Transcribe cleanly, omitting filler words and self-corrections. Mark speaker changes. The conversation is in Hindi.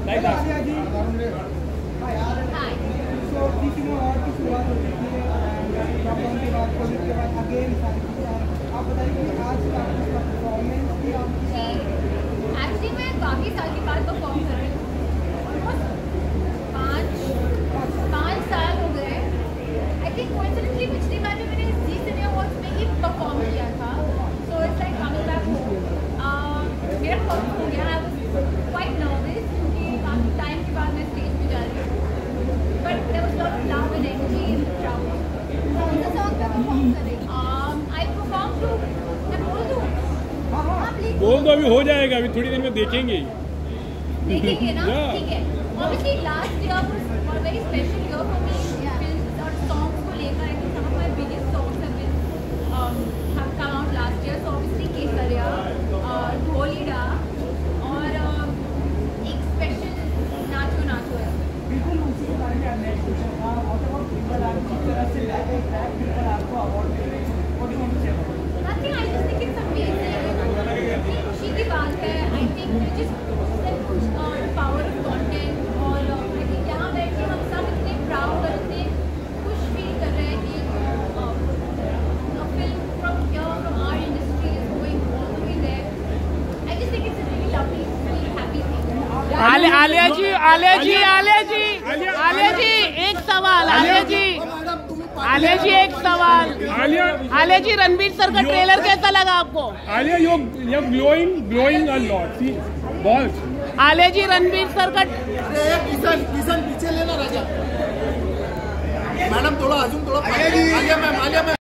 Speaker 1: Like that.
Speaker 2: So किसी में और की शुरुआत होती थी लॉकडाउन के बाद कोविड के बाद अगेन आप बताइए कि आज का परफॉर्मेंस की आपकी
Speaker 3: एक्चुअली मैं काफ़ी साल के बाद परफॉर्म कर रही हूँ। ऑलमोस्ट 5 साल हो गए। आई थिंक कोइंसिडेंटली पिछली बार जब मैंने जी सिने अवार्ड्स में ही परफॉर्म किया था, so it's like coming back home. मेरा परफॉर्म हो गया। आई वाज क्वाइट नर्वस क्योंकि काफ़ी टाइम के बाद मैं स्टेज पे जा रही हूँ, but there was lot of love and energy in the crowd. कौन सा सॉन्ग पे परफॉर्म कर रही हैं? आई परफॉर्म टू, मैं बोल दूँ?
Speaker 1: बोल दो, अभी हो जाएगा, अभी थोड़ी देर में देखेंगे
Speaker 3: ना? ठीक है। Obviously last year was a very special year for me. Films और songs को लेकर I think some of my biggest songs have come out last year. So obviously केसरिया, ढोलीडा और एक स्पेशल नाचो नाचो है।
Speaker 2: बिल्कुल उसी के बारे में नेक्स्ट क्वेश्चन था। और तब फिल्म आपकी तरफ से फिल्म आपको अवार्ड मिल रही है, what do you want to say?
Speaker 3: Nothing, I just think it's amazing. खुशी की बात है। I think just power of content और आई थिंक यहाँ बैठ के हम सब इतने प्राउड और इतने खुश फील कर रहे हैं कि film from our industry is going all the way there. I just think it's a really lovely happy thing.
Speaker 4: Alia ji एक सवाल। आलिया जी एक सवाल। आलिया जी रणवीर सर का ट्रेलर कैसा लगा आपको?
Speaker 1: Alia you glowing a lot. सी बहुत।
Speaker 4: आलिया जी रणवीर सर का
Speaker 5: किशन पीछे लेना राजा मैडम, थोड़ा अजून थोड़ा आलिया मैम